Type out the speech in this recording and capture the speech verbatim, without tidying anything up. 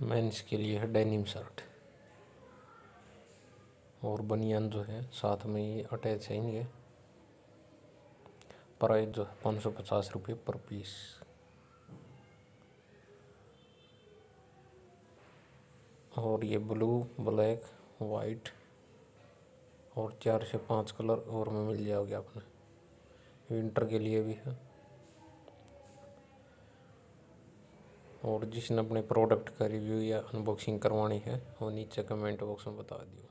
Mains के लिए है डेनिम शर्ट और बनियान जो है साथ में ही अटैच है इनके। प्राइस जो है पाँच सौ पचास रुपये पर पीस। और ये ब्लू, ब्लैक, वाइट और चार से पांच कलर और में मिल जाओगे आपने। विंटर के लिए भी है। और जिसने अपने प्रोडक्ट का रिव्यू या अनबॉक्सिंग करवानी है वो नीचे कमेंट बॉक्स में बता दियो।